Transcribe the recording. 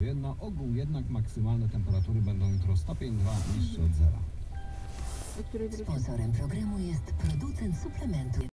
Warszawie. Na ogół jednak maksymalne temperatury będą jutro stopień 2 niższy od zera. Sponsorem programu jest producent suplementu.